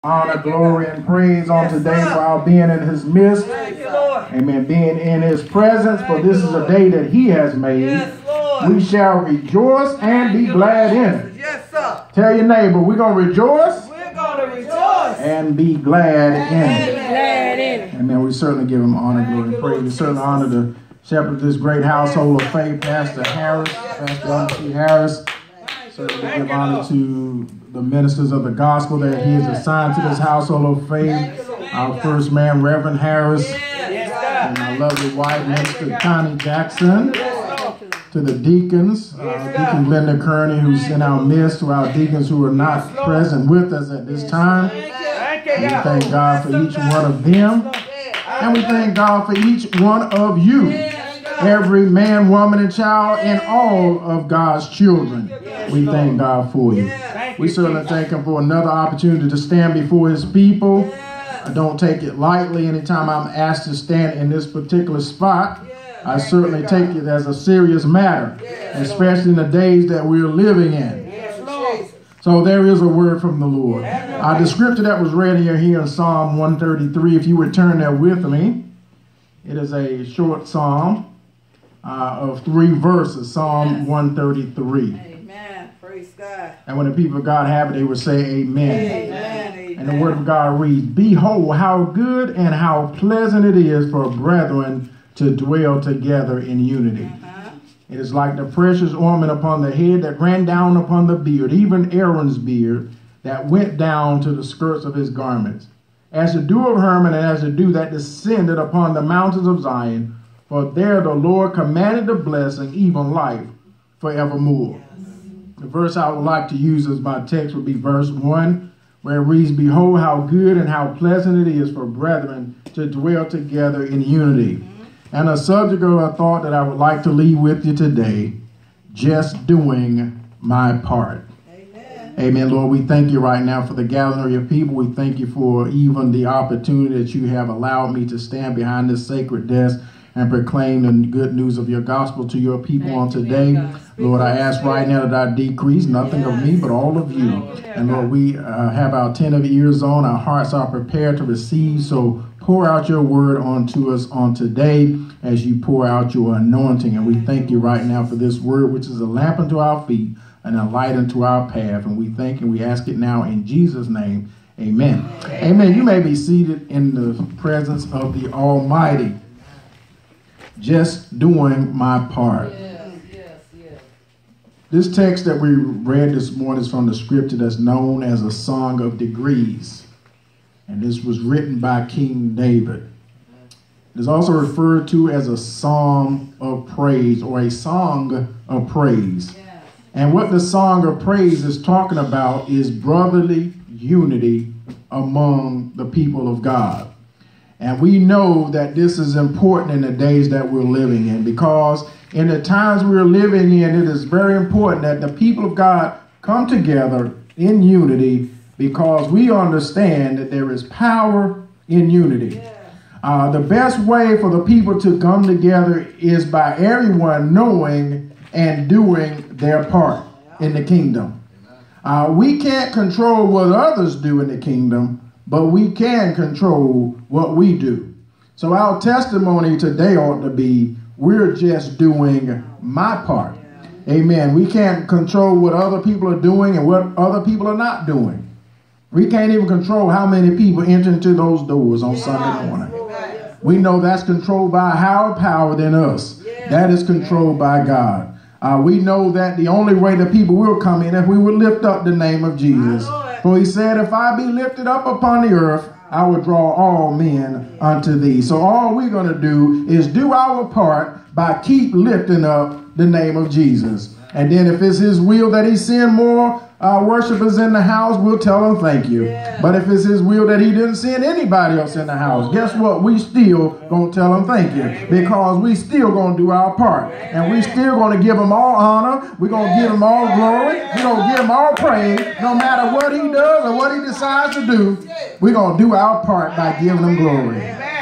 Honor, glory, and praise on today for our being in his midst. Amen. Being in his presence, for this is a day that he has made. We shall rejoice and be glad in it. Yes, sir. Tell your neighbor, we're going to rejoice. We're going to rejoice. And be glad in it. Glad in it. Amen. We certainly give him honor, glory, and praise. We certainly honor the shepherd of this great household of faith, Pastor Harris, Pastor M.C. Harris. Certainly give honor to the ministers of the gospel that he is assigned to this household of faith. Our first man, Reverend Harris, and our lovely wife, Minister Connie Jackson. To the deacons, Deacon Glenda Kearney, who's in our midst, to our deacons who are not present with us at this time. We thank God for each one of them. And we thank God for each one of you. Every man, woman, and child, and all of God's children. We thank God for you. We certainly thank him for another opportunity to stand before his people. I don't take it lightly anytime I'm asked to stand in this particular spot. I certainly take it as a serious matter, especially in the days that we're living in. So there is a word from the Lord. The scripture that was read here in Psalm 133, if you would turn there with me, it is a short psalm of 3 verses, Psalm 133. Amen. Praise God. And when the people of God have it, they would say amen. Amen. And the word of God reads, "Behold, how good and how pleasant it is for brethren to dwell together in unity. It is like the precious ointment upon the head that ran down upon the beard, even Aaron's beard, that went down to the skirts of his garments. As the dew of Hermon, and as the dew that descended upon the mountains of Zion, for there the Lord commanded the blessing, even life forevermore." The verse I would like to use as my text would be verse 1, where it reads, "Behold, how good and how pleasant it is for brethren to dwell together in unity." And a subject of a thought that I would like to leave with you today, just doing my part. Amen. Amen. Lord, we thank you right now for the gathering of your people. We thank you for even the opportunity that you have allowed me to stand behind this sacred desk and proclaim the good news of your gospel to your people on today. Lord, I ask right now that I decrease, nothing of me, but all of you. And Lord, we have our attentive ears on, our hearts are prepared to receive, so pour out your word onto us on today as you pour out your anointing. And we thank you right now for this word, which is a lamp unto our feet and a light unto our path. And we thank and we ask it now in Jesus' name. Amen. Amen. You may be seated in the presence of the Almighty. Just doing my part. This text that we read this morning is from the scripture that's known as a Song of Degrees. And this was written by King David. It is also referred to as a psalm of praise or a song of praise. And what the song of praise is talking about is brotherly unity among the people of God. And we know that this is important in the days that we're living in, because in the times we're living in, it is very important that the people of God come together in unity, because we understand that there is power in unity. The best way for the people to come together is by everyone knowing and doing their part in the kingdom. We can't control what others do in the kingdom, but we can control what we do. So our testimony today ought to be, we're just doing my part. Amen. We can't control what other people are doing and what other people are not doing. We can't even control how many people enter into those doors on Sunday morning. We know that's controlled by a higher power than us. That is controlled by God. We know that the only way the people will come in if we would lift up the name of Jesus. For he said, "If I be lifted up upon the earth, I will draw all men unto thee." So all we're going to do is do our part by keep lifting up the name of Jesus. And then if it's his will that he send more worshipers in the house, we'll tell him thank you. But if it's his will that he didn't send anybody else in the house, guess what? We still going to tell him thank you, because we still going to do our part. And we still going to give him all honor. We're going to give him all glory. We're going to give him all praise. No matter what he does or what he decides to do, we're going to do our part by giving him glory.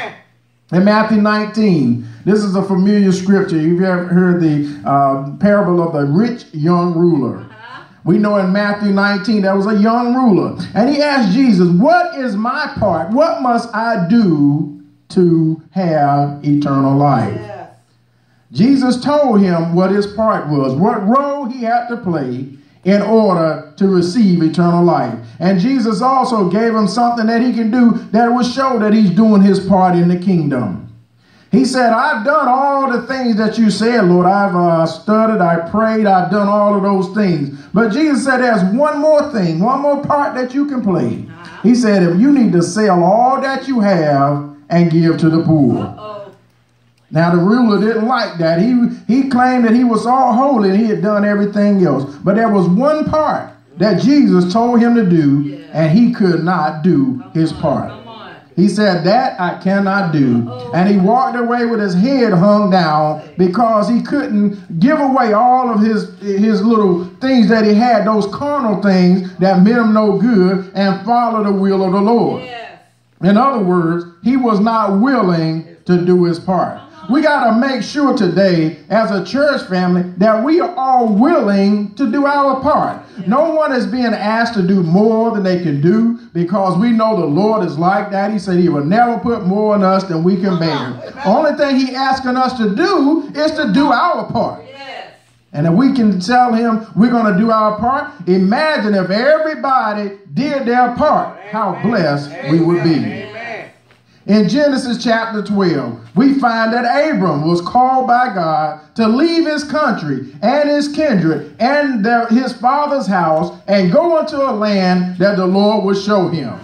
In Matthew 19, this is a familiar scripture. You've ever heard the parable of the rich young ruler. We know in Matthew 19, there was a young ruler. And he asked Jesus, what is my part? What must I do to have eternal life? Yes. Jesus told him what his part was, what role he had to play in order to receive eternal life. And Jesus also gave him something that he can do that will show that he's doing his part in the kingdom. He said, I've done all the things that you said, Lord. I've studied, I prayed, I've done all of those things. But Jesus said there's one more thing, one more part that you can play. He said, if you need to sell all that you have and give to the poor. Now, the ruler didn't like that. He claimed that he was all holy and he had done everything else. But there was one part that Jesus told him to do, and he could not do his part. He said, that I cannot do. And he walked away with his head hung down because he couldn't give away all of his little things that he had, those carnal things that meant him no good, and follow the will of the Lord. Yes. In other words, he was not willing to do his part. We got to make sure today as a church family that we are all willing to do our part. No one is being asked to do more than they can do because we know the Lord is like that. He said he will never put more on us than we can bear. Only thing he asking us to do is to do our part. And if we can tell him we're going to do our part, imagine if everybody did their part, how blessed we would be. In Genesis chapter 12, we find that Abram was called by God to leave his country and his kindred and his father's house and go into a land that the Lord would show him.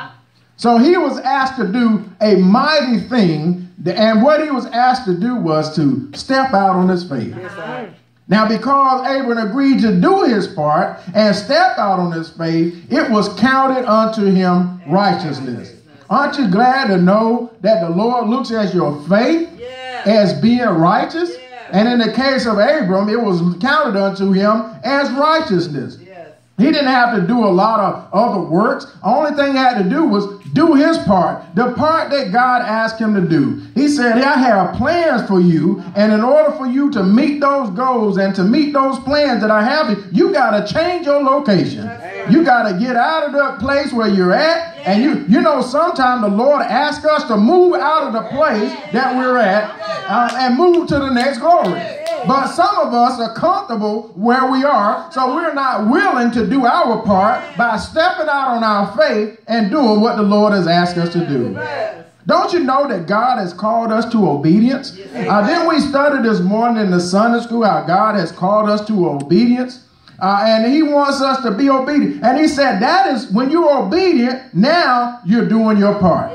So he was asked to do a mighty thing, and what he was asked to do was to step out on his faith. Now, because Abram agreed to do his part and step out on his faith, it was counted unto him righteousness. Aren't you glad to know that the Lord looks at your faith as being righteous? And in the case of Abram, it was counted unto him as righteousness. He didn't have to do a lot of other works. The only thing he had to do was do his part, the part that God asked him to do. He said, I have plans for you, and in order for you to meet those goals and to meet those plans that I have, you got to change your location. You got to get out of the place where you're at. And you know, sometimes the Lord asks us to move out of the place that we're at and move to the next glory. But some of us are comfortable where we are, so we're not willing to do our part by stepping out on our faith and doing what the Lord has asked us to do. Don't you know that God has called us to obedience? Didn't we study this morning in the Sunday school how God has called us to obedience? And he wants us to be obedient. And he said that is when you're obedient, now you're doing your part.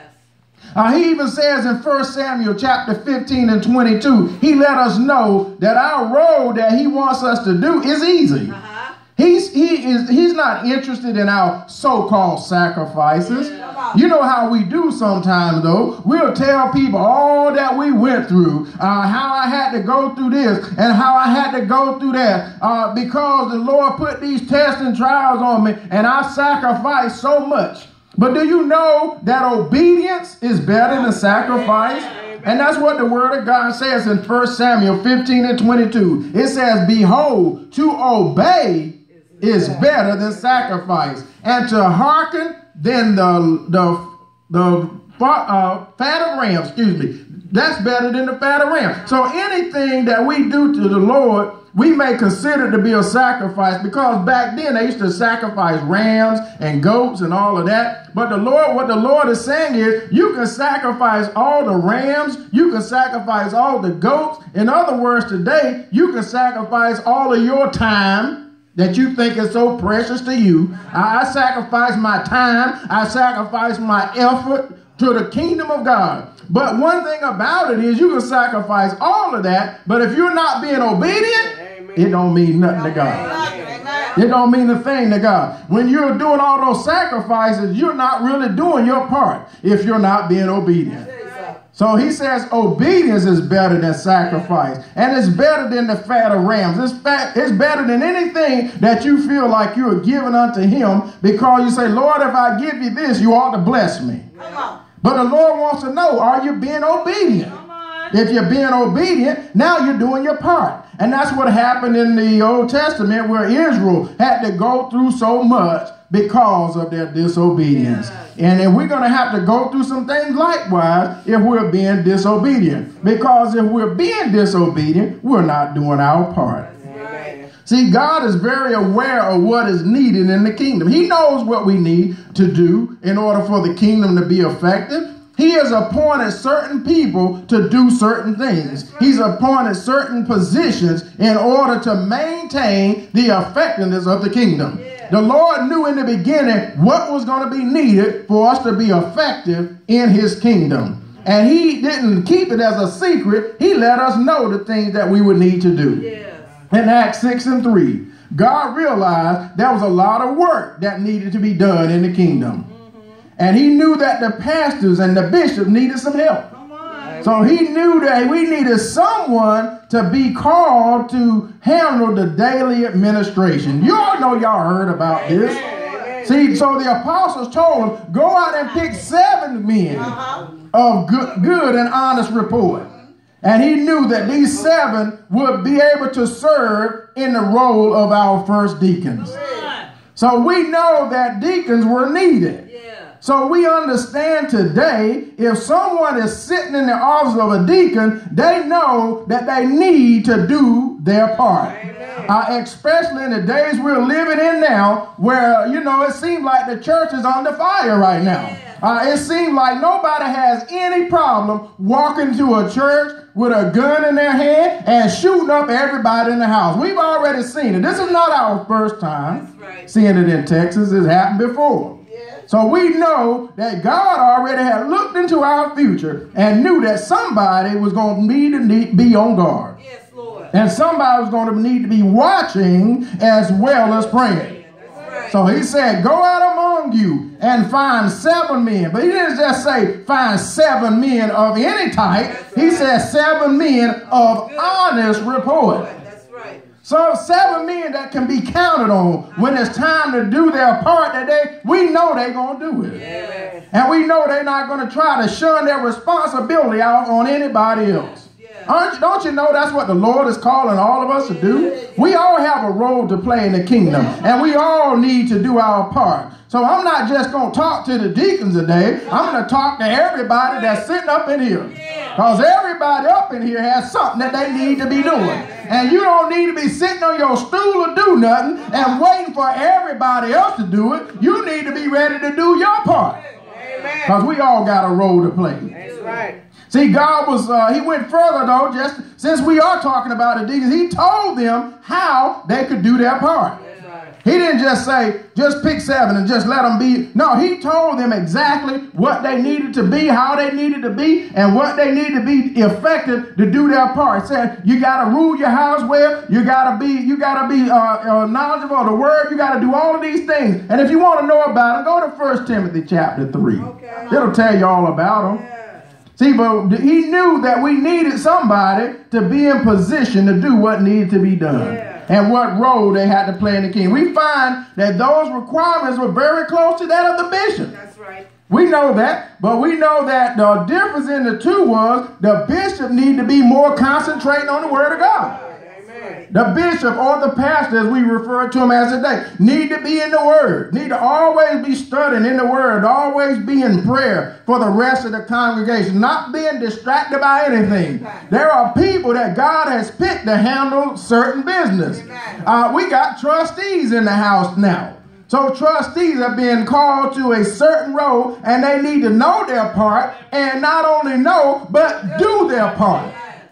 He even says in 1 Samuel chapter 15 and 22, he let us know that our role that he wants us to do is easy. He's not interested in our so-called sacrifices. You know how we do sometimes, though. We'll tell people all that we went through, how I had to go through this and how I had to go through that because the Lord put these tests and trials on me and I sacrificed so much. But do you know that obedience is better than sacrifice? And that's what the word of God says in 1 Samuel 15 and 22. It says, behold, to obey is better than sacrifice, and to hearken than the fat of ram. That's better than the fat of ram. So anything that we do to the Lord, we may consider to be a sacrifice, because back then they used to sacrifice rams and goats and all of that. But what the Lord is saying is, you can sacrifice all the rams, you can sacrifice all the goats. In other words, today, you can sacrifice all of your time that you think is so precious to you. I sacrifice my time, I sacrifice my effort to the kingdom of God. But one thing about it is you can sacrifice all of that, but if you're not being obedient, it don't mean nothing to God. It don't mean a thing to God. When you're doing all those sacrifices, you're not really doing your part if you're not being obedient. So he says obedience is better than sacrifice, and it's better than the fat of rams. It's better than anything that you feel like you are giving unto him, because you say, Lord, if I give you this, you ought to bless me. But the Lord wants to know, are you being obedient? If you're being obedient, now you're doing your part. And that's what happened in the Old Testament, where Israel had to go through so much because of their disobedience. And then we're going to have to go through some things likewise if we're being disobedient. Because if we're being disobedient, we're not doing our part. See, God is very aware of what is needed in the kingdom. He knows what we need to do in order for the kingdom to be effective. He has appointed certain people to do certain things. He's appointed certain positions in order to maintain the effectiveness of the kingdom. The Lord knew in the beginning what was going to be needed for us to be effective in his kingdom. And he didn't keep it as a secret. He let us know the things that we would need to do. In Acts 6:3, God realized there was a lot of work that needed to be done in the kingdom. And he knew that the pastors and the bishop needed some help. So he knew that we needed someone to be called to handle the daily administration. You all know, y'all heard about this. See, so the apostles told him, go out and pick 7 men of good and honest report. And he knew that these 7 would be able to serve in the role of our first deacons. So we know that deacons were needed. So we understand today, if someone is sitting in the office of a deacon, they know that they need to do their part. Especially in the days we're living in now, where, you know, it seems like the church is under fire right now. It seems like nobody has any problem walking to a church with a gun in their hand and shooting up everybody in the house. We've already seen it. This is not our first time seeing it in Texas. It's happened before. So we know that God already had looked into our future and knew that somebody was going to need to be on guard. Yes, Lord. And somebody was going to need to be watching as well as praying. So he said, go out among you and find 7 men. But he didn't just say find 7 men of any type. He said 7 men of honest report. So 7 men that can be counted on when it's time to do their part, that we know they're going to do it. And we know they're not going to try to shun their responsibility out on anybody else. Don't you know that's what the Lord is calling all of us to do? We all have a role to play in the kingdom, and we all need to do our part. So I'm not just going to talk to the deacons today. I'm going to talk to everybody that's sitting up in here. Because everybody up in here has something that they need to be doing. And you don't need to be sitting on your stool or do nothing and waiting for everybody else to do it. You need to be ready to do your part. Because we all got a role to play. That's right. See, God was, he went further though, just since we are talking about the deacons, he told them how they could do their part. He didn't just say, just pick 7 and just let them be. No, he told them exactly what they needed to be, how they needed to be, and what they needed to be effective to do their part. He said, you got to rule your house well. You got to be knowledgeable of the word. You got to do all of these things. And if you want to know about it, go to 1 Timothy chapter 3. It'll tell you all about them. See, but he knew that we needed somebody to be in position to do what needed to be done. And what role they had to play in the kingdom. We find that those requirements were very close to that of the bishop. That's right. We know that, but we know that the difference in the two was the bishop needed to be more concentrating on the word of God. Amen. The bishop or the pastor, as we refer to him as today, need to be in the word, need to always be studying in the word, always be in prayer for the rest of the congregation, not being distracted by anything. There are people that God has picked to handle certain business. We got trustees in the house now. So trustees are being called to a certain role, and they need to know their part, and not only know, but do their part.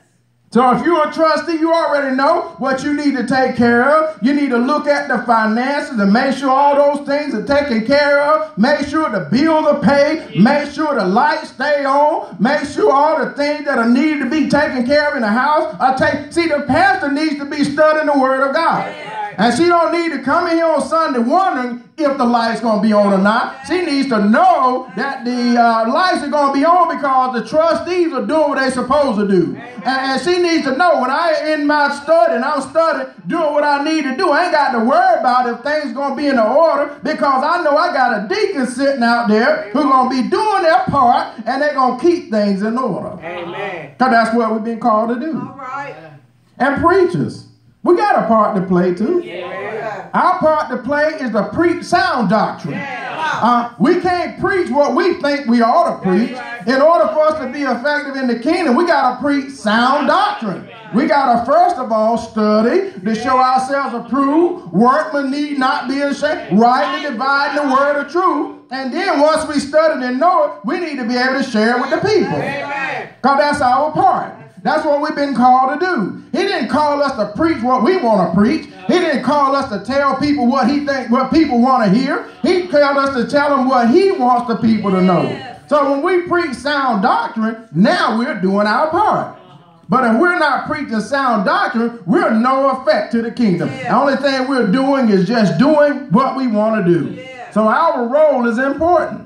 So if you're a trustee, you already know what you need to take care of. You need to look at the finances and make sure all those things are taken care of. Make sure the bills are paid. Make sure the lights stay on. Make sure all the things that are needed to be taken care of in the house are taken. See, the pastor needs to be studying the word of God. And she don't need to come in here on Sunday wondering if the light's going to be on or not. She needs to know that the lights are going to be on because the trustees are doing what they're supposed to do. And she needs to know when I'm in my study and I'm studying, doing what I need to do, I ain't got to worry about if things going to be in the order, because I know I got a deacon sitting out there who's going to be doing their part, and they're going to keep things in order. Amen. Because that's what we've been called to do. All right. And preachers, we got a part to play too. Yeah. Our part to play is to preach sound doctrine. Yeah. We can't preach what we think we ought to preach. In order for us to be effective in the kingdom, we got to preach sound doctrine. We got to first of all study to show ourselves approved, workmen need not be ashamed, rightly dividing the word of truth. And then once we study and know it, we need to be able to share it with the people. Because that's our part. That's what we've been called to do. He didn't call us to preach what we want to preach. He didn't call us to tell people what people want to hear. He called us to tell them what he wants the people to know. So when we preach sound doctrine, now we're doing our part. But if we're not preaching sound doctrine, we're no effect to the kingdom. The only thing we're doing is just doing what we want to do. So our role is important.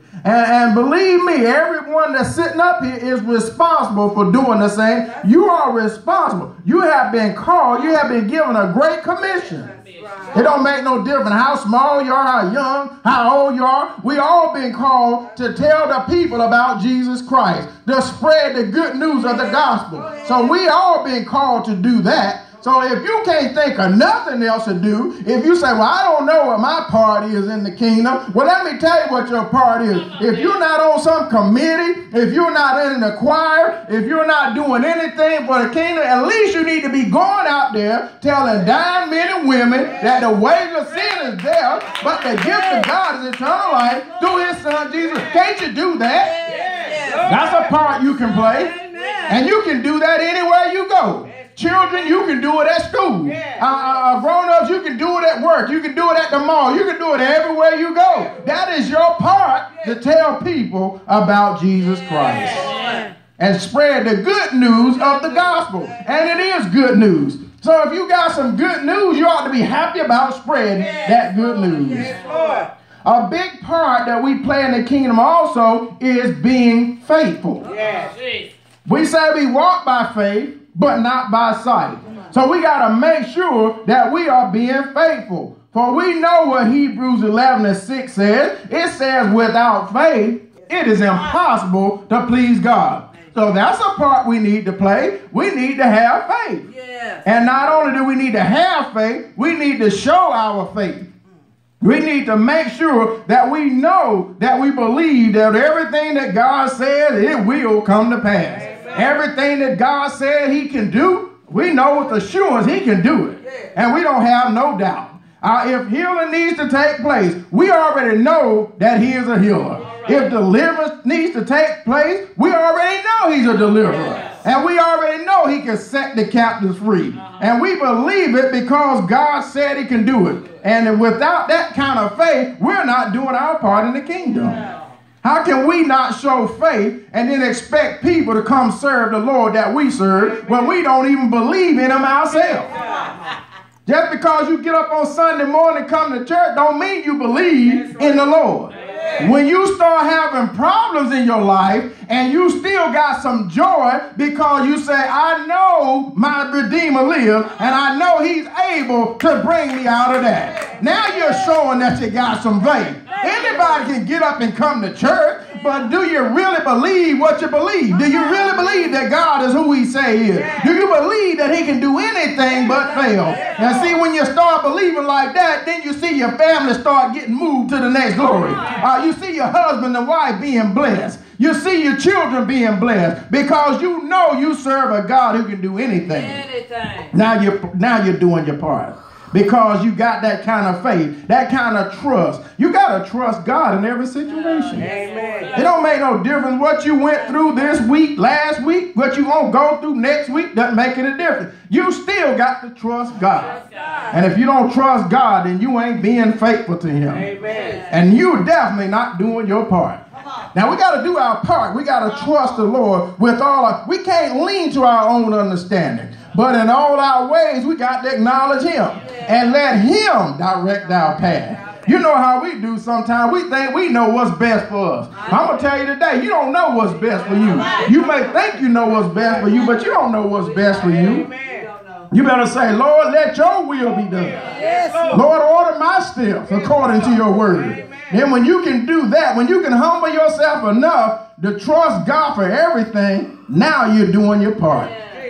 And believe me, everyone that's sitting up here is responsible for doing the same. You are responsible. You have been called. You have been given a great commission. It don't make no difference how small you are, how young, how old you are. We all been called to tell the people about Jesus Christ, to spread the good news of the gospel. So we all been called to do that. So if you can't think of nothing else to do, if you say, well, I don't know what my part is in the kingdom, well, let me tell you what your part is. If you're not on some committee, if you're not in the choir, if you're not doing anything for the kingdom, at least you need to be going out there telling dying men and women that the wage of sin is death, but the gift of God is eternal life through his son Jesus. Can't you do that? That's a part you can play. And you can do that anywhere you go. Children, you can do it at school. Grown-ups, you can do it at work. You can do it at the mall. You can do it everywhere you go. That is your part to tell people about Jesus Christ. And spread the good news of the gospel. And it is good news. So if you got some good news, you ought to be happy about spreading that good news. A big part that we play in the kingdom also is being faithful. We say we walk by faith, but not by sight. So we got to make sure that we are being faithful. For we know what Hebrews 11:6 says. It says, without faith, it is impossible to please God. So that's a part we need to play. We need to have faith. And not only do we need to have faith, we need to show our faith. We need to make sure that we know that we believe that everything that God says, it will come to pass. Everything that God said he can do, we know with assurance he can do it. And we don't have no doubt. If healing needs to take place, we already know that he is a healer. If deliverance needs to take place, we already know he's a deliverer. And we already know he can set the captives free. And we believe it because God said he can do it. And without that kind of faith, we're not doing our part in the kingdom. How can we not show faith and then expect people to come serve the Lord that we serve when we don't even believe in him ourselves? Just because you get up on Sunday morning and come to church don't mean you believe in the Lord. When you start having problems in your life and you still got some joy because you say, I know my Redeemer lives and I know he's able to bring me out of that. Now you're showing that you got some faith. Anybody can get up and come to church, but do you really believe what you believe? Do you really believe that God is who he say he is? Do you believe that he can do anything but fail? And see, when you start believing like that, then you see your family start getting moved to the next glory. You see your husband and wife being blessed. You see your children being blessed because you know you serve a God who can do anything. Now you're doing your part. Because you got that kind of faith, that kind of trust. You got to trust God in every situation. It don't make no difference what you went through this week, last week, what you going to go through next week, doesn't make any difference. You still got to trust God. And if you don't trust God, then you ain't being faithful to him. And you're definitely not doing your part. Now we got to do our part. We got to trust the Lord with all our, we can't lean to our own understanding. But in all our ways, we got to acknowledge him and let him direct our path. You know how we do sometimes. We think we know what's best for us. I'm going to tell you today, you don't know what's best for you. You may think you know what's best for you, but you don't know what's best for you. You better say, Lord, let your will be done. Lord, order my steps according to your word. Then when you can do that, when you can humble yourself enough to trust God for everything, now you're doing your part.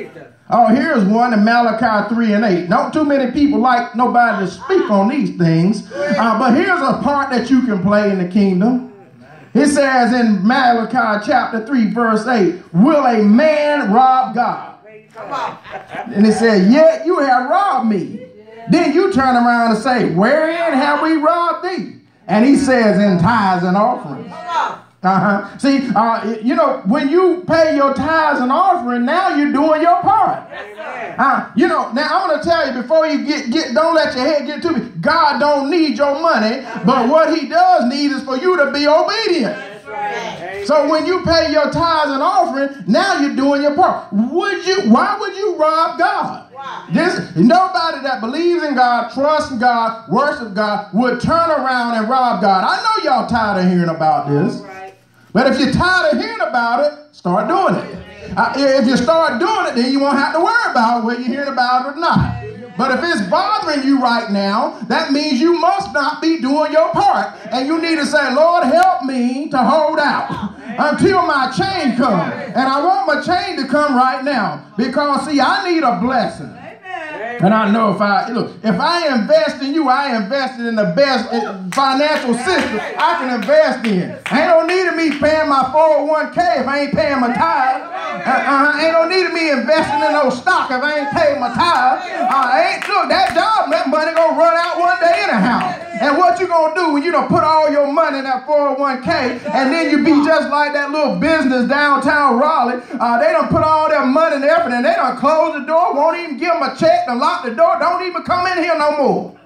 Oh, here's one in Malachi 3:8. Not too many people like nobody to speak on these things. But here's a part that you can play in the kingdom. It says in Malachi chapter 3, verse 8, will a man rob God? And it said, yet you have robbed me. Then you turn around and say, wherein have we robbed thee? And he says, in tithes and offerings. See, you know, when you pay your tithes and offering, now you're doing your part. You know, now I'm going to tell you before you don't let your head get too big. God don't need your money, but what he does need is for you to be obedient. So when you pay your tithes and offering, now you're doing your part. Why would you rob God? Nobody that believes in God, trusts in God, worships God, would turn around and rob God. I know y'all tired of hearing about this. But if you're tired of hearing about it, start doing it. If you start doing it, then you won't have to worry about whether you're hearing about it or not. But if it's bothering you right now, that means you must not be doing your part. And you need to say, Lord, help me to hold out until my change comes. And I want my change to come right now. Because, see, I need a blessing. And I know if I invest in you, I invested in the best financial system I can invest in. Ain't no need of me paying my 401k if I ain't paying my tithe. Ain't no need of me investing in no stock if I ain't paying my tithe. Look, that job, that money gonna run out one day anyhow. And what you gonna do when you done put all your money in that 401k and then you be just like that little business downtown Raleigh. They done put all their money and everything and they done close the door, won't even give them a check, and lock the door, don't even come in here no more.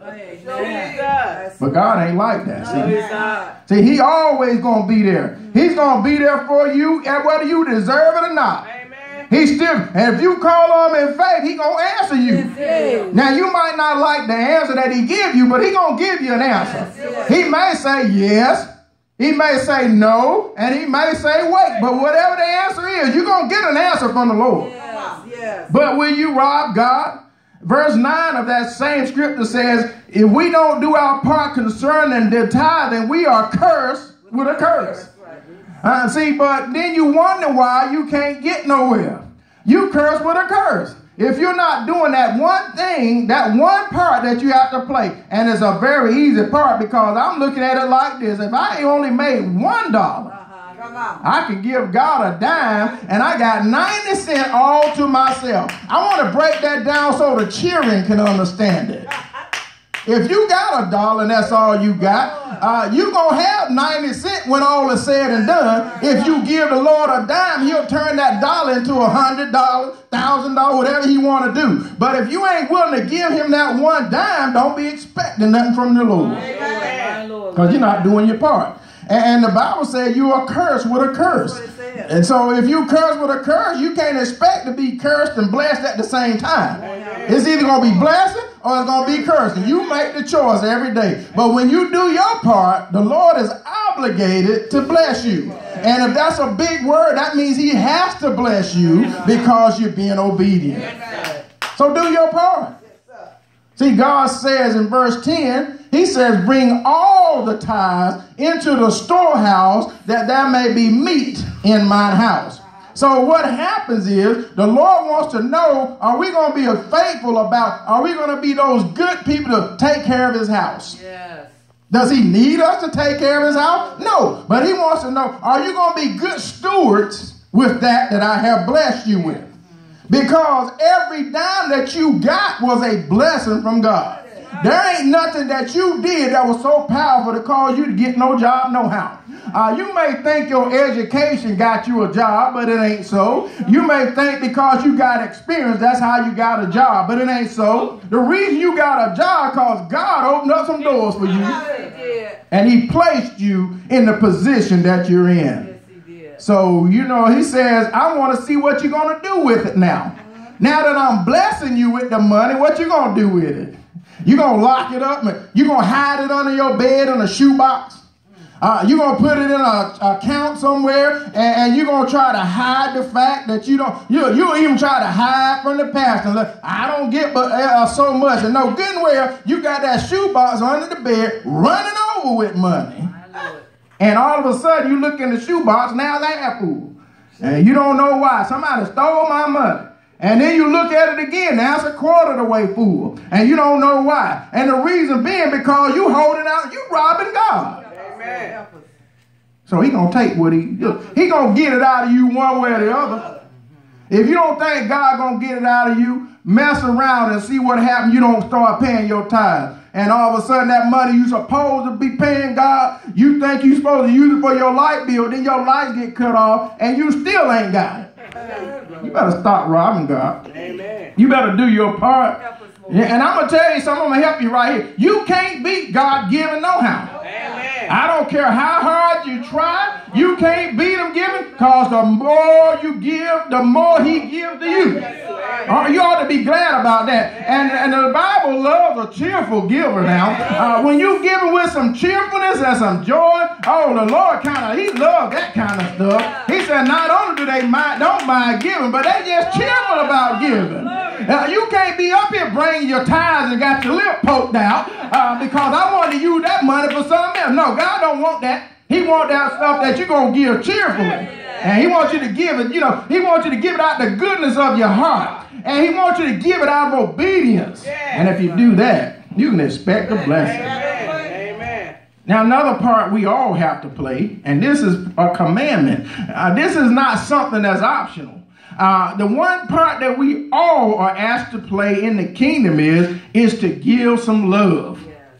But God ain't like that. See, he always gonna be there. He's gonna be there for you whether you deserve it or not. He's still, and if you call on him in faith, he gonna answer you. Now you might not like the answer that he give you, but he gonna give you an answer. He may say yes, he may say no, and he may say wait. But whatever the answer is, you're gonna get an answer from the Lord. But will you rob God? Verse 9 of that same scripture says, if we don't do our part concerning the tithing, we are cursed with a curse. See, but then you wonder why you can't get nowhere. You curse with a curse. If you're not doing that one thing, that one part that you have to play, and it's a very easy part because I'm looking at it like this. If I only made $1, I can give God a dime, and I got 90 cents all to myself. I want to break that down so the children can understand it. If you got $1 and that's all you got, you're going to have 90 cents when all is said and done. If you give the Lord a dime, he'll turn that dollar into $100, $1,000, whatever he want to do. But if you ain't willing to give him that one dime, don't be expecting nothing from the Lord. Because you're not doing your part. And the Bible says you are cursed with a curse. And so if you curse with a curse, you can't expect to be cursed and blessed at the same time. It's either going to be blessing or it's going to be cursing. You make the choice every day. But when you do your part, the Lord is obligated to bless you. And if that's a big word, that means he has to bless you because you're being obedient. So do your part. See, God says in verse 10, he says, bring all the tithes into the storehouse that there may be meat in mine house. So what happens is the Lord wants to know, are we going to be faithful are we going to be those good people to take care of his house? Yes. Does he need us to take care of his house? No. But he wants to know, are you going to be good stewards with that I have blessed you with? Because every dime that you got was a blessing from God. There ain't nothing that you did that was so powerful to cause you to get no job, no how. You may think your education got you a job, but it ain't so. You may think because you got experience, that's how you got a job, but it ain't so. The reason you got a job because God opened up some doors for you. And he placed you in the position that you're in. So, you know, he says, I want to see what you're going to do with it now. Now that I'm blessing you with the money, what you going to do with it? You're going to lock it up. You're going to hide it under your bed in a shoebox. You're going to put it in an account somewhere, and you're going to try to hide the fact that you'll even try to hide from the pastor. I don't get but so much. And no good and well, you got that shoebox under the bed running over with money. And all of a sudden, you look in the shoebox, now it's half full. And you don't know why. Somebody stole my money. And then you look at it again. Now it's a quarter of the way full. And you don't know why. And the reason being because you holding out, you robbing God. Amen. So he going to take what he going to get it out of you one way or the other. If you don't think God going to get it out of you, mess around and see what happens. You don't start paying your tithes. And all of a sudden that money you supposed to be paying God, you think you supposed to use it for your light bill, then your lights get cut off and you still ain't got it. You better stop robbing God. Amen. You better do your part. Yeah, and I'm going to tell you something, I'm going to help you right here. You can't beat God giving no how. Amen. I don't care how hard you try, you can't beat him giving, because the more you give, the more he gives to you. You ought to be glad about that. And the Bible loves a cheerful giver now. When you giving with some cheerfulness and some joy, oh, the Lord he loves that kind of stuff. He said not only do they don't mind giving, but they just cheerful about giving. You can't be up here bringing your tithes and got your lip poked out because I want to use that money for something else. No, God don't want that. He wants that stuff that you're going to give cheerfully. And he wants you to give it, he wants you to give it out the goodness of your heart. And he wants you to give it out of obedience. And if you do that, you can expect a blessing. Amen. Now, another part we all have to play, and this is a commandment. This is not something that's optional. The one part that we all are asked to play in the kingdom is to give some love.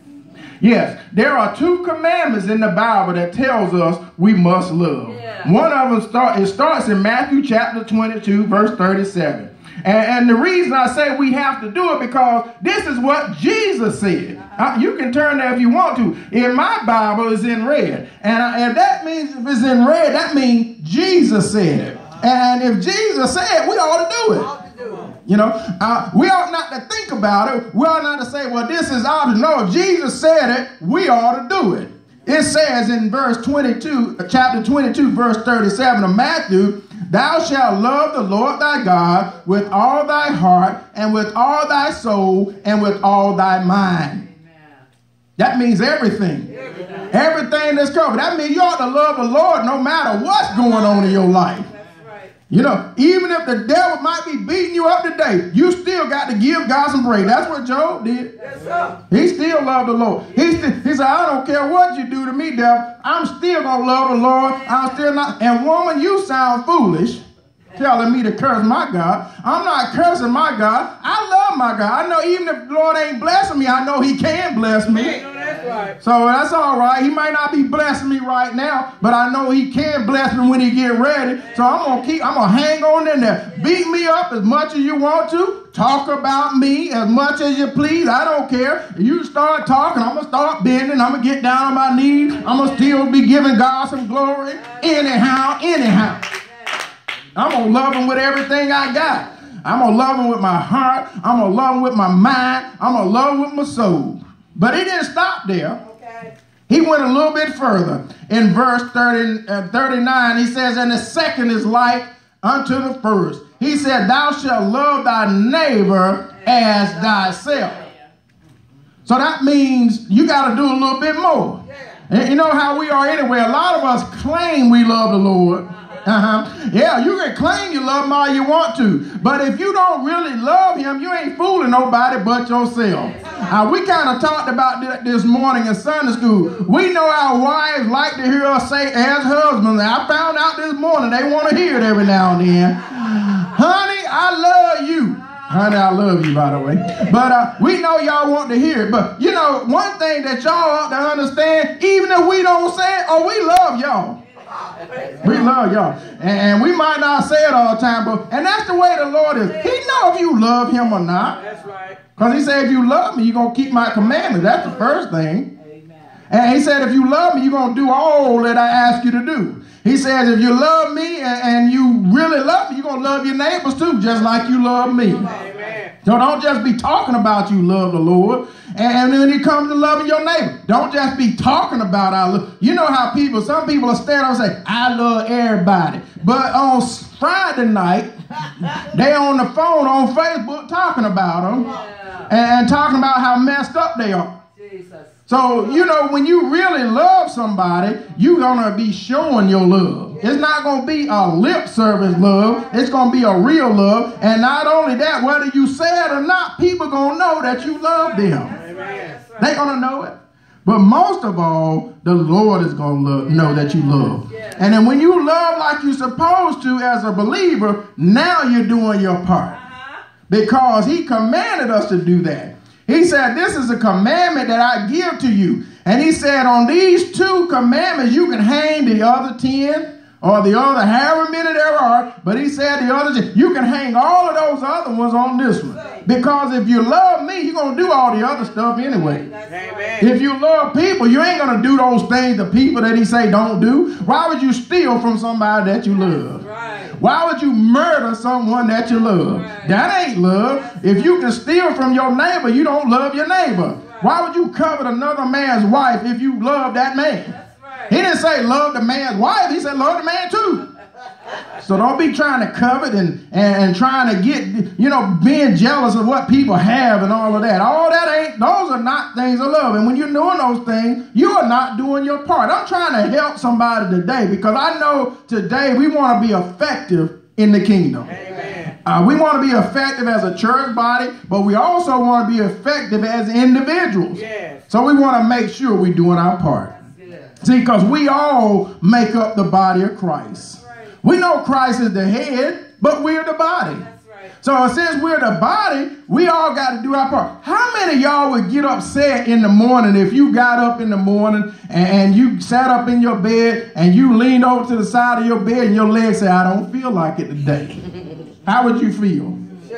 Yes, there are 2 commandments in the Bible that tells us we must love. One of them starts in Matthew chapter 22, verse 37. And the reason I say we have to do it because this is what Jesus said. You can turn there if you want to. In my Bible, it's in red. And that means if it's in red, that means Jesus said it. And if Jesus said it, we ought to do it. We ought not to think about it. We ought not to say, well, this is optional. No, if Jesus said it, we ought to do it. It says in chapter 22, verse 37 of Matthew, thou shalt love the Lord thy God with all thy heart and with all thy soul and with all thy mind. Amen. That means everything. Everything that's covered. That means you ought to love the Lord no matter what's going on in your life. Even if the devil might be beating you up today, you still got to give God some praise. That's what Job did. Yes, sir. He still loved the Lord. He said, I don't care what you do to me, devil. I'm still going to love the Lord. I'm still not. And woman, you sound foolish telling me to curse my God. I'm not cursing my God. I love my God. I know even if the Lord ain't blessing me, I know he can bless me. That's right. So that's all right. He might not be blessing me right now, but I know he can bless me when he get ready. So I'm gonna hang on in there. Beat me up as much as you want to. Talk about me as much as you please. I don't care. You start talking, I'm gonna start bending. I'm gonna get down on my knees. I'm gonna still be giving God some glory. Anyhow. I'm going to love him with everything I got. I'm going to love him with my heart. I'm going to love him with my mind. I'm going to love him with my soul. But he didn't stop there. Okay. He went a little bit further. In verse 39, he says, and the second is like unto the first. He said, thou shalt love thy neighbor as thyself. So that means you got to do a little bit more. And you know how we are anyway. A lot of us claim we love the Lord. Yeah, you can claim you love him all you want to. But if you don't really love him, you ain't fooling nobody but yourself. We kind of talked about that this morning in Sunday school. We know our wives like to hear us say as husbands. I found out this morning they want to hear it every now and then. Honey, I love you. Honey, I love you, by the way. But we know y'all want to hear it. But, one thing that y'all ought to understand, even if we don't say it, we love y'all. We love y'all. And we might not say it all the time, and that's the way the Lord is. He knows if you love him or not. That's right. Because he said, if you love me, you're going to keep my commandments. That's the first thing. Amen. And he said, if you love me, you're going to do all that I ask you to do. He says, if you love me and you really love me, you're going to love your neighbors too, just like you love me. Amen. So don't just be talking about you love the Lord. And when it comes to loving your neighbor, don't just be talking about our love. You know how some people will stand up and say, I love everybody. But on Friday night, they on the phone on Facebook talking about them and talking about how messed up they are. Jesus. So, you know, when you really love somebody, you're going to be showing your love. It's not going to be a lip service love. It's going to be a real love. And not only that, whether you say it or not, people going to know that you love them. They're going to know it. But most of all, the Lord is going to know that you love. And then when you love like you're supposed to as a believer, now you're doing your part. Because he commanded us to do that. He said, this is a commandment that I give to you. And he said, on these 2 commandments, you can hang the other 10 or the other however many there are. But he said the other 10, you can hang all of those other ones on this one. Because if you love me, you're going to do all the other stuff anyway. Amen. If you love people, you ain't going to do those things to people that he say don't do. Why would you steal from somebody that you love? Why would you murder someone that you love? That ain't love. If you can steal from your neighbor, you don't love your neighbor. Why would you covet another man's wife if you love that man? He didn't say love the man's wife. He said love the man too. So don't be trying to covet and trying to get, you know, being jealous of what people have and all of that. All that ain't, those are not things of love. And when you're doing those things, you are not doing your part. I'm trying to help somebody today because I know today we want to be effective in the kingdom. Amen. We want to be effective as a church body, but we also want to be effective as individuals. Yes. So we want to make sure we're doing our part. See, because we all make up the body of Christ. We know Christ is the head, but we're the body. That's right. So since we're the body, we all got to do our part. How many of y'all would get upset in the morning if you got up in the morning and you sat up in your bed and you leaned over to the side of your bed and your legs said, I don't feel like it today? How would you feel?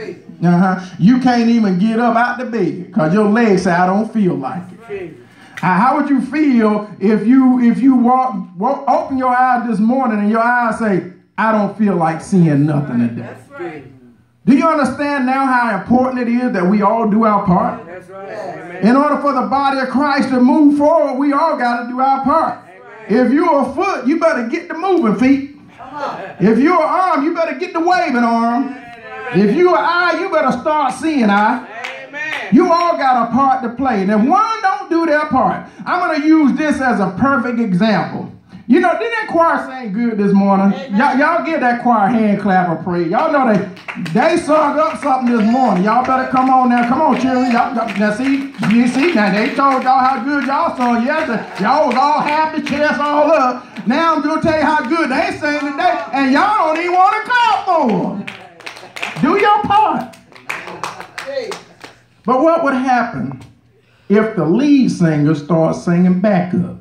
You can't even get up out the bed because your legs say, I don't feel like it. How would you feel if you open your eyes this morning and your eyes say, I don't feel like seeing nothing today? That's right. Do you understand now how important it is that we all do our part? That's right. Amen. In order for the body of Christ to move forward, we all got to do our part. Amen. If you're a foot, you better get the moving feet. If you're an arm, you better get the waving arm. Amen. If you're an eye, you better start seeing eye. You all got a part to play. And if one don't do their part, I'm going to use this as a perfect example. You know, didn't that choir sing good this morning? Y'all give that choir a hand clap or praise. Y'all know they sung up something this morning. Y'all better come on now. Come on, children. Now see, now they told y'all how good y'all sung yesterday. Y'all was all happy, chest all up. Now I'm going to tell you how good they sang today. And y'all don't even want to clap for them. Do your part. But what would happen if the lead singer starts singing backup?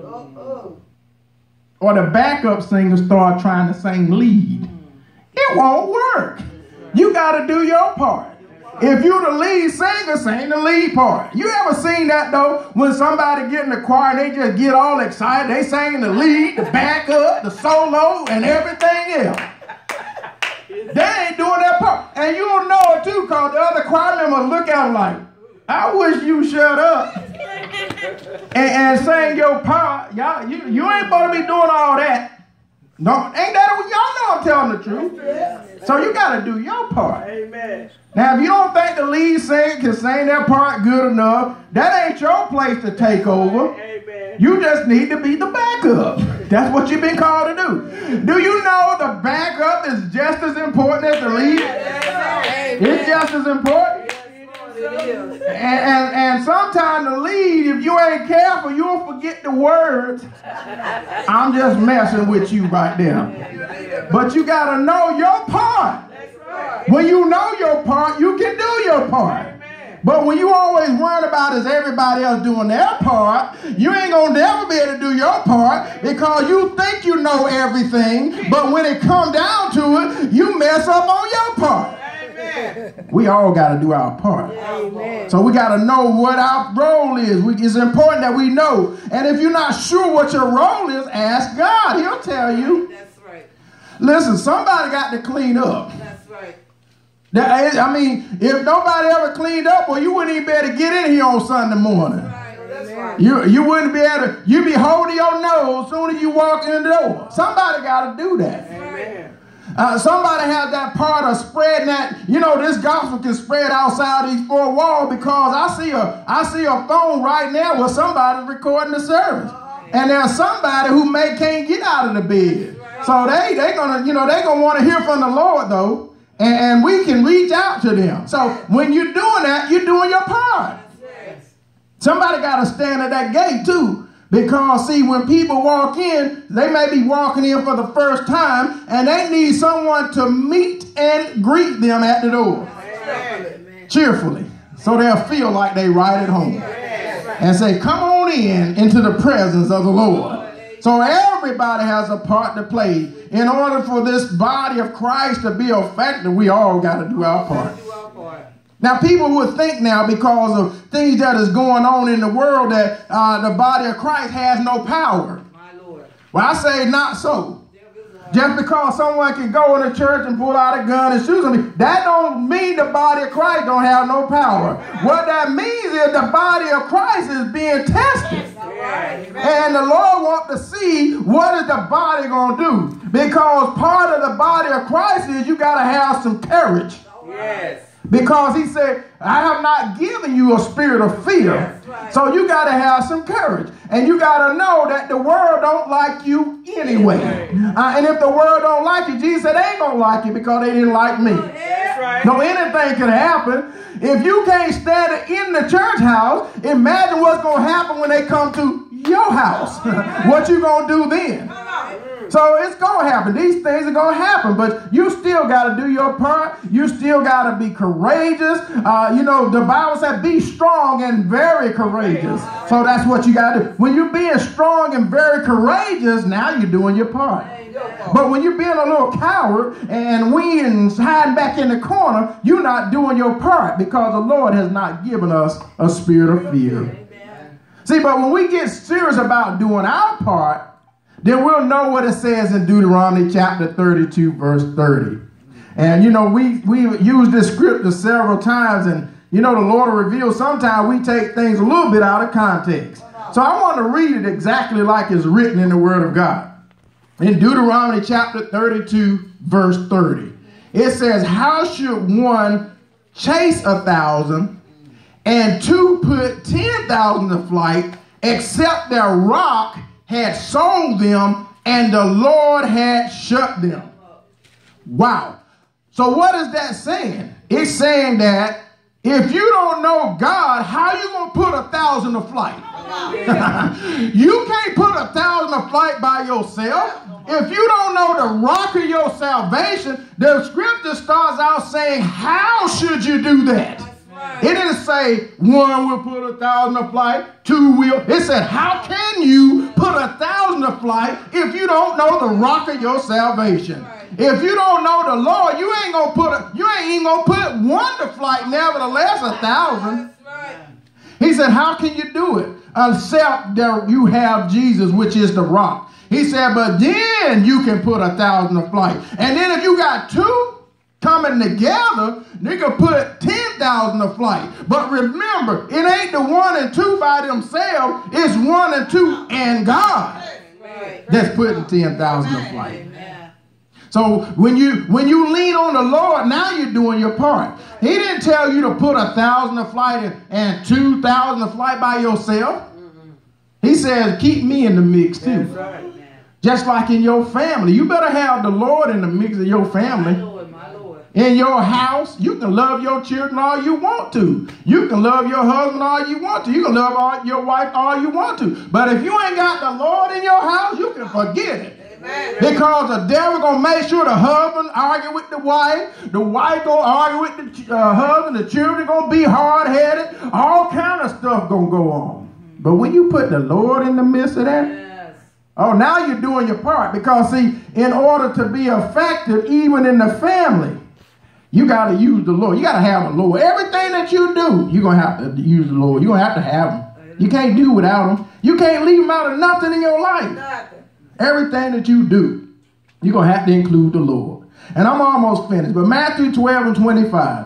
Or the backup singer starts trying to sing lead? It won't work. You got to do your part. If you're the lead singer, sing the lead part. You ever seen that though? When somebody get in the choir and they just get all excited, they sing the lead, the backup, the solo, and everything else. They ain't doing that part. And you'll know it too, because the other choir members look at them like, I wish you shut up and sing your part. Y'all, you ain't supposed to be doing all that. No, ain't that what y'all know I'm telling the truth. So you got to do your part. Amen. Now, if you don't think the lead singer can sing their part good enough, that ain't your place to take over. Amen. You just need to be the backup. That's what you've been called to do. Do you know the backup is just as important as the lead? It's just as important. And sometimes the lead, if you ain't careful, you'll forget the words. I'm just messing with you right there. But you got to know your part. When you know your part, you can do your part. But when you always worried about is everybody else doing their part, you ain't going to never be able to do your part because you think you know everything. But when it comes down to it, you mess up on your part. We all got to do our part. Amen. So we got to know what our role is. It's important that we know. And if you're not sure what your role is, ask God. He'll tell you. That's right. Listen, somebody got to clean up. That's right. I mean, if nobody ever cleaned up, well, you wouldn't even be able to get in here on Sunday morning. That's right. You wouldn't be able to. You'd be holding your nose as soon as you walk in the door. Somebody got to do that. Amen. Somebody has that part of spreading that, this gospel can spread outside these four walls, because I see a phone right now where somebody's recording the service. And there's somebody who can't get out of the bed. So they're gonna want to hear from the Lord, though, and we can reach out to them. So when you're doing that, you're doing your part. Somebody got to stand at that gate too. Because, see, when people walk in, they may be walking in for the first time, and they need someone to meet and greet them at the door. Cheerfully. So they'll feel like they right at home. And say, come on into the presence of the Lord. So everybody has a part to play. In order for this body of Christ to be effective, we all got to do our part. Now, people would think now, because of things that is going on in the world, that the body of Christ has no power. Well, I say not so. Just because someone can go in the church and pull out a gun and shoot somebody, that don't mean the body of Christ don't have no power. What that means is the body of Christ is being tested. And the Lord wants to see what is the body going to do. Because part of the body of Christ is you got to have some courage. Yes. Because he said, I have not given you a spirit of fear. So you got to have some courage. And you got to know that the world don't like you anyway. And if the world don't like you, Jesus said they ain't going to like you because they didn't like me. No, anything can happen. If you can't stand it in the church house, imagine what's going to happen when they come to your house. What you going to do then? So it's going to happen. These things are going to happen. But you still got to do your part. You still got to be courageous. The Bible said be strong and very courageous. So that's what you got to do. When you're being strong and very courageous, now you're doing your part. But when you're being a little coward and hiding back in the corner, you're not doing your part, because the Lord has not given us a spirit of fear. See, but when we get serious about doing our part, then we'll know what it says in Deuteronomy chapter 32, verse 30. And, we use this scripture several times, and, the Lord will reveal sometimes we take things a little bit out of context. So I want to read it exactly like it's written in the Word of God. In Deuteronomy chapter 32, verse 30, it says, how should one chase 1,000 and two put 10,000 to flight, except their rock had sold them and the Lord had shut them? Wow. So what is that saying? It's saying that if you don't know God, how you going to put 1,000 to flight? You can't put 1,000 to flight by yourself. If you don't know the rock of your salvation, the scripture starts out saying, how should you do that? It didn't say one will put 1,000 to flight, two will. It said, how can you put 1,000 to flight if you don't know the rock of your salvation? If you don't know the Lord, you ain't even gonna put one to flight, nevertheless 1,000. He said, how can you do it? Except that you have Jesus, which is the rock. He said, but then you can put 1,000 to flight. And then if you got two coming together, they can put 10,000 to flight. But remember, it ain't the 1 and 2 by themselves. It's 1 and 2 and God that's putting 10,000 to flight. So when you lean on the Lord, now you're doing your part. He didn't tell you to put 1,000 to flight and 2,000 to flight by yourself. He says, keep me in the mix too. Just like in your family. You better have the Lord in the mix of your family. In your house, you can love your children all you want to. You can love your husband all you want to. You can love your wife all you want to. But if you ain't got the Lord in your house, you can forget it. Because the devil going to make sure the husband argue with the wife going to argue with the husband, the children going to be hard-headed, all kind of stuff going to go on. But when you put the Lord in the midst of that, oh, now you're doing your part. Because, see, in order to be effective, even in the family, you got to use the Lord. You got to have the Lord. Everything that you do, you're going to have to use the Lord. You're going to have to have him. You can't do without him. You can't leave him out of nothing in your life. Everything that you do, you're going to have to include the Lord. And I'm almost finished. But Matthew 12 and 25,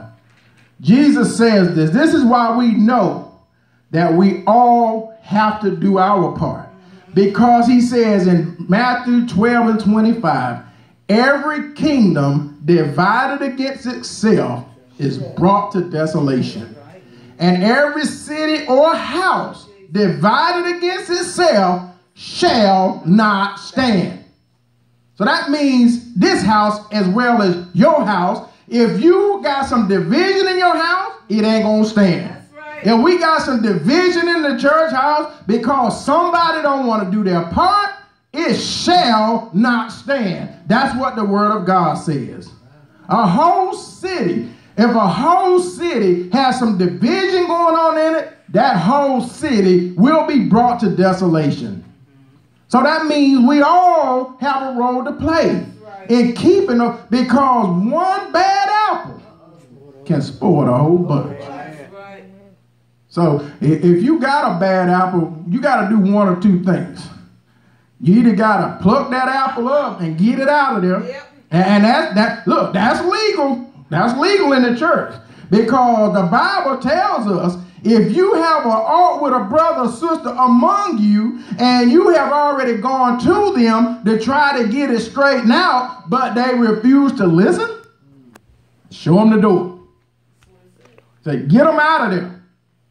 Jesus says this. This is why we know that we all have to do our part. Because he says in Matthew 12 and 25, Every kingdom divided against itself is brought to desolation. And every city or house divided against itself shall not stand. So that means this house as well as your house. If you got some division in your house, it ain't going to stand. That's right. If we got some division in the church house because somebody don't want to do their part, it shall not stand. That's what the word of God says. A whole city, if a whole city has some division going on in it, that whole city will be brought to desolation. So that means we all have a role to play in keeping them, because one bad apple can spoil the whole bunch. So if you got a bad apple, you got to do one or two things. You either got to pluck that apple up and get it out of there. Yep. And that's legal. That's legal in the church, because the Bible tells us if you have an ought with a brother or sister among you and you have already gone to them to try to get it straightened out, but they refuse to listen, show them the door. Say, get them out of there,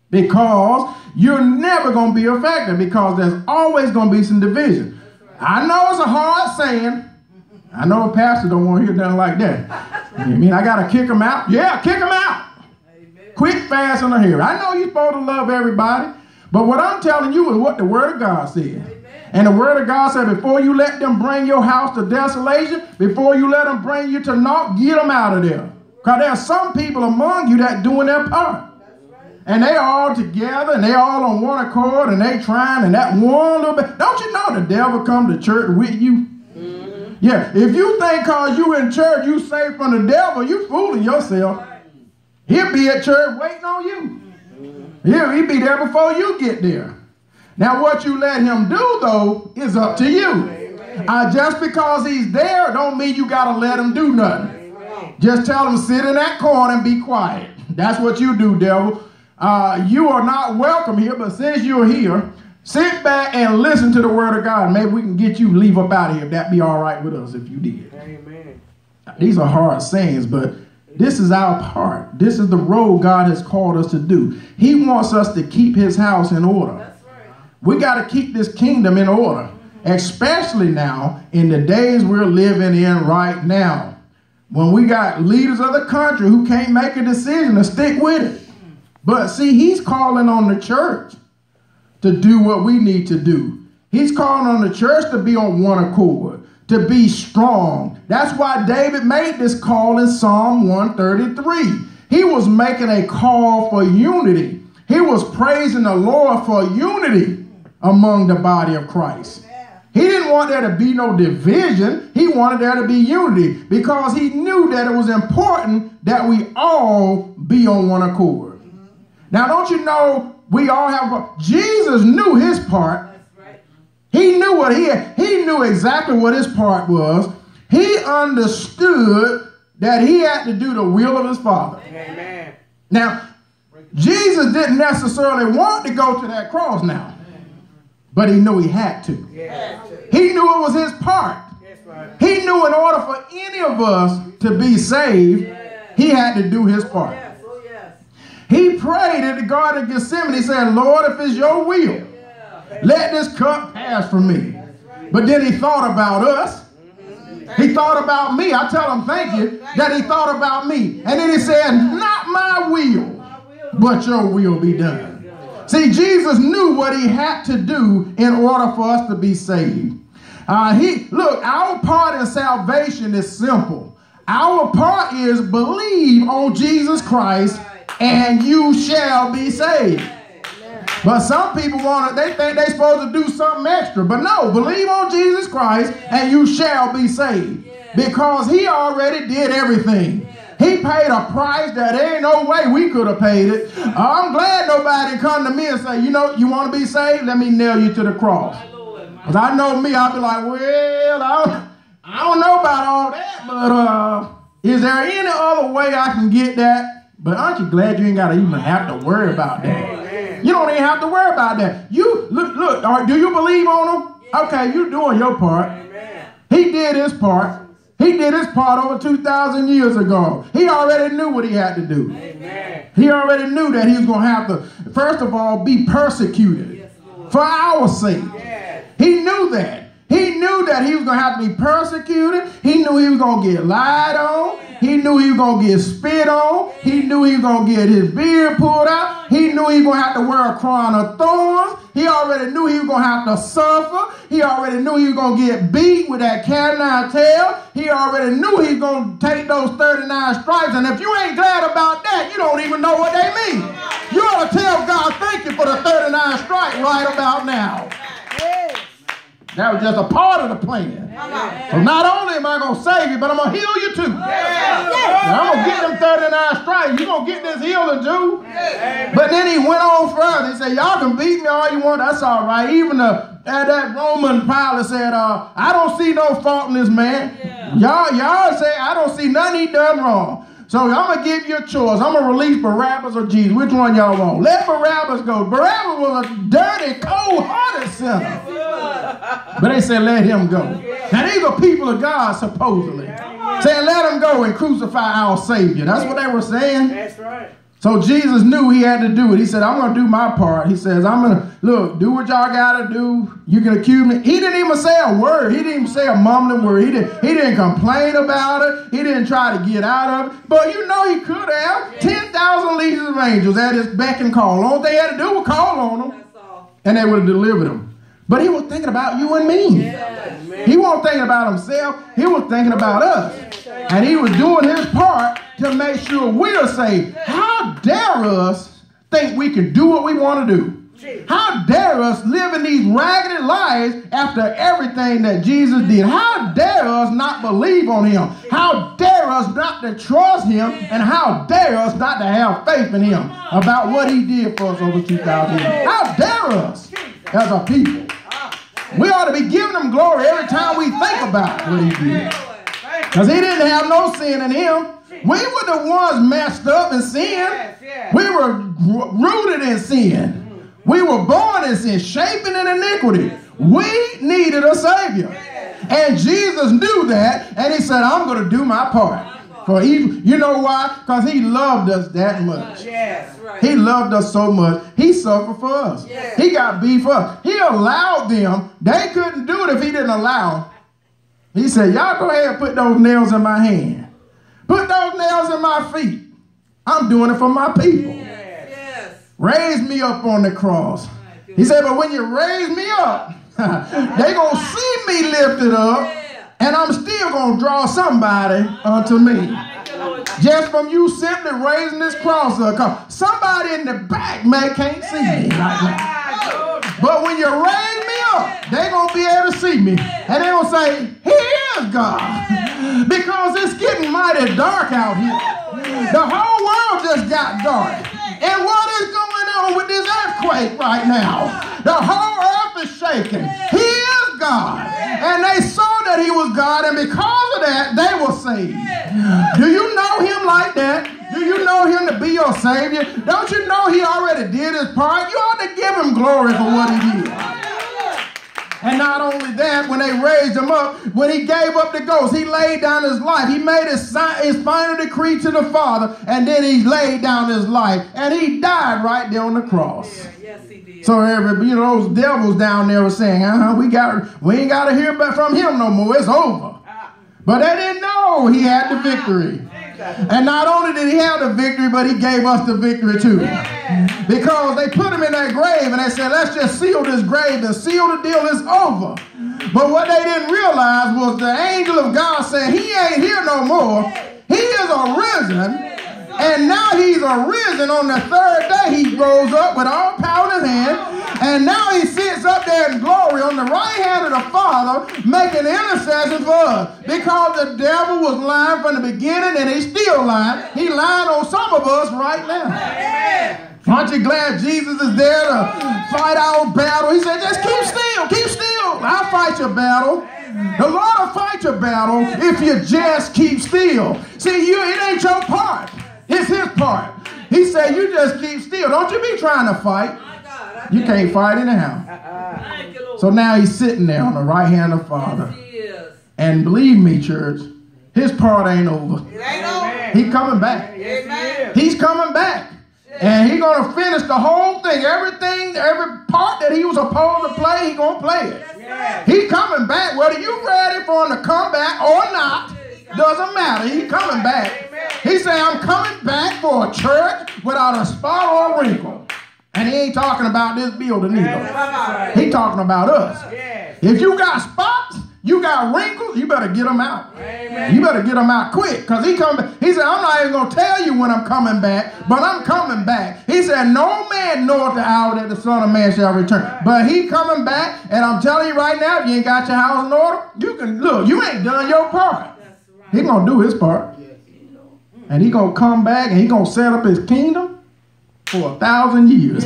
because you're never going to be effective, because there's always going to be some division. I know it's a hard saying. I know a pastor don't want to hear nothing like that. I mean, I got to kick them out? Yeah, kick them out. Amen. Quick, fast, and here. I know you're supposed to love everybody, but what I'm telling you is what the Word of God says. Amen. And the Word of God said, before you let them bring your house to desolation, before you let them bring you to naught, get them out of there. Because there are some people among you that doing their part. And they all together, and they all on one accord, and they trying, and that one little bit. Don't you know the devil come to church with you? Mm-hmm. Yeah, if you think because you in church you safe from the devil, you fooling yourself. He'll be at church waiting on you. Mm-hmm. He'll be there before you get there. Now what you let him do, though, is up to you. Just because he's there don't mean you got to let him do nothing. Amen. Just tell him sit in that corner and be quiet. That's what you do, devil. You are not welcome here, but since you're here, sit back and listen to the word of God. Maybe we can get you to leave up out of here. That'd be all right with us if you did. Amen. These are hard sayings, but this is our part. This is the role God has called us to do. He wants us to keep his house in order. That's right. We got to keep this kingdom in order, especially now in the days we're living in right now, when we got leaders of the country who can't make a decision to stick with it. But see, he's calling on the church to do what we need to do. He's calling on the church to be on one accord, to be strong. That's why David made this call in Psalm 133. He was making a call for unity. He was praising the Lord for unity among the body of Christ. He didn't want there to be no division. He wanted there to be unity, because he knew that it was important that we all be on one accord. Now, don't you know we all have Jesus knew his part. That's right. He knew what he knew exactly what his part was. He understood that he had to do the will of his Father. Amen. Now, Jesus didn't necessarily want to go to that cross now, but he knew he had to. Yeah. He knew it was his part. Right. He knew in order for any of us to be saved, he had to do his part. He prayed in the Garden of Gethsemane. He said, Lord, if it's your will, let this cup pass from me. But then he thought about us. He thought about me. I tell him thank you that he thought about me. And then he said, not my will, but your will be done. See, Jesus knew what he had to do in order for us to be saved. Look, our part in salvation is simple. Our part is believe on Jesus Christ, and you shall be saved. But some people they think they're supposed to do something extra. But no, believe on Jesus Christ and you shall be saved. Because he already did everything. He paid a price that there ain't no way we could have paid it. I'm glad nobody come to me and say, you know, you want to be saved? Let me nail you to the cross. Because I know me, I'll be like, well, I don't know about all that, but is there any other way I can get that? But aren't you glad you ain't got to even have to worry about that? Amen. You don't even have to worry about that. You look. Do you believe on him? Yeah. Okay, you doing your part. Amen. He did his part. He did his part over 2,000 years ago. He already knew what he had to do. Amen. He already knew that he was going to have to, first of all, be persecuted for our sake. Yes. He knew that. He knew that he was going to have to be persecuted. He knew he was going to get lied on. He knew he was going to get spit on. He knew he was going to get his beard pulled out. He knew he was going to have to wear a crown of thorns. He already knew he was going to have to suffer. He already knew he was going to get beat with that cat o' nine tail. He already knew he was going to take those 39 stripes. And if you ain't glad about that, you don't even know what they mean. You ought to tell God, thank you for the 39 stripes right about now. That was just a part of the plan. So not only am I going to save you, but I'm going to heal you too. And I'm going to get them 39 stripes. You're going to get this healing too. But then he went on further. He said, y'all can beat me all you want. That's all right. Even that Roman Pilate said, I don't see no fault in this man. Y'all say, I don't see nothing he done wrong. So I'm going to give you a choice. I'm going to release Barabbas or Jesus. Which one y'all want? Let Barabbas go. Barabbas was a dirty, cold-hearted sinner. But they said, let him go. Now, these are people of God, supposedly. Saying, let him go and crucify our Savior. That's what they were saying. That's right. So Jesus knew he had to do it. He said, I'm going to do my part. He says, I'm going to, look, do what y'all got to do. You can accuse me. He didn't even say a word. He didn't even say a mumbling word. He didn't complain about it. He didn't try to get out of it. But you know he could have. 10,000 legions of angels at his beck and call. All they had to do was call on them. And they would have delivered him. But he was thinking about you and me. He wasn't thinking about himself. He was thinking about us. And he was doing his part to make sure we're saved. How dare us think we can do what we want to do? How dare us live in these raggedy lives after everything that Jesus did? How dare us not believe on him? How dare us not to trust him? And how dare us not to have faith in him about what he did for us over 2,000 years? How dare us as a people? We ought to be giving him glory every time we think about what he did. Because he didn't have no sin in him. We were the ones messed up in sin. We were rooted in sin. We were born in sin, shaping in iniquity. We needed a Savior. And Jesus knew that, and he said, I'm going to do my part. For you know why? Because he loved us that much. He loved us so much. He suffered for us. He got beat for us. He allowed them. They couldn't do it if he didn't allow. He said, y'all go ahead and put those nails in my hand. Put those nails in my feet. I'm doing it for my people. Raise me up on the cross. He said, but when you raise me up, they're going to see me lifted up, and I'm still going to draw somebody unto me. Just from you simply raising this cross up. Somebody in the back can't see me right now. But when you raise me up, they're going to be able to see me. And they're going to say, he is God. Because it's getting mighty dark out here. The whole world just got dark. And what is going on with this earthquake right now? The whole earth is shaking. He is God. And they saw that he was God, and because of that, they were saved. Do you know him like that? Do you know him to be your Savior? Don't you know he already did his part? You ought to give him glory for what he did. And not only that, when they raised him up, when he gave up the ghost, he laid down his life. He made his final decree to the Father, and then he laid down his life. And he died right there on the cross. Yes, he did. So those devils down there were saying, we ain't got to hear from him no more. It's over. But they didn't know he had the victory. And not only did he have the victory, but he gave us the victory too. Because they put him in that grave and they said, let's just seal this grave and seal the deal, it's over. But what they didn't realize was the angel of God said, he ain't here no more. He is arisen. And now he's arisen on the third day. He rose up with all power in his hand. And now he sits up there in glory on the right hand of the Father, making intercession for us. Because the devil was lying from the beginning, and he's still lying. He lying on some of us right now. Amen. Aren't you glad Jesus is there to fight our battle? He said, just keep still, keep still. I'll fight your battle. The Lord will fight your battle if you just keep still. See, it ain't your part. It's his part. He said, you just keep still. Don't you be trying to fight. You can't fight anyhow. So now he's sitting there on the right hand of the Father. And believe me, church, his part ain't over. It ain't over. He coming back. Yes, He's coming back. And he's going to finish the whole thing. Everything, every part that he was supposed to play, he's going to play it. Yes. He's coming back. Whether you're ready for him to come back or not, doesn't matter. He's coming back. He said, I'm coming back for a church without a spot or a wrinkle. And he ain't talking about this building either. He's talking about us. Yes. If you got spots, you got wrinkles, you better get them out. Amen. You better get them out quick, because he said, I'm not even going to tell you when I'm coming back, but I'm coming back. He said, no man knoweth the hour that the Son of Man shall return. But he coming back, and I'm telling you right now, if you ain't got your house in order, you can look, you ain't done your part. He going to do his part. And he going to come back, and he going to set up his kingdom for 1,000 years.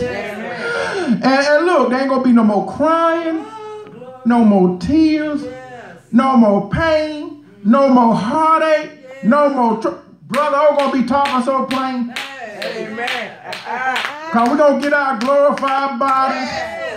And look, there ain't going to be no more crying, no more tears, no more pain, no more heartache, no more brother, I'm going to be talking so plain. Amen. Because we're going to get our glorified bodies.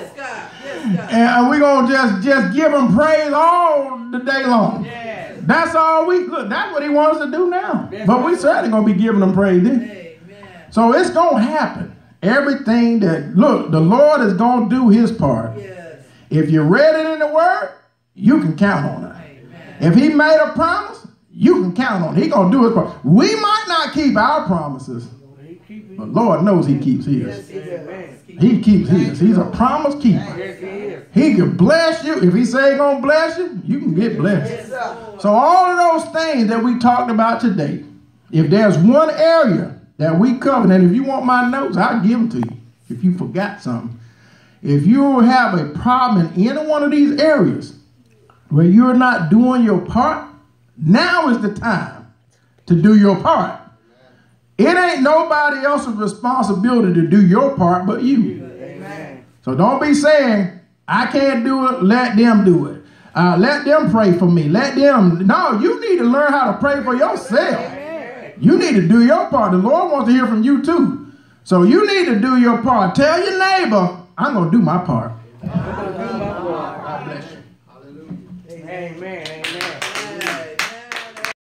And we're going to just give him praise all the day long. That's all that's what he wants us to do now. But we certainly going to be giving him praise then. So it's going to happen. Everything that, look, the Lord is going to do his part. If you read it in the word, you can count on it. If he made a promise, you can count on it. He's going to do his part. We might not keep our promises, but Lord knows he keeps his. He keeps his. He's a promise keeper. He can bless you. If he say he's going to bless you, you can get blessed. So all of those things that we talked about today, if there's one area that we covered, and if you want my notes, I'll give them to you if you forgot something. If you have a problem in any one of these areas where you're not doing your part, now is the time to do your part. It ain't nobody else's responsibility to do your part but you. Amen. So don't be saying, I can't do it, let them do it. Let them pray for me. No, you need to learn how to pray for yourself. Amen. You need to do your part. The Lord wants to hear from you too. So you need to do your part. Tell your neighbor, I'm going to do my part.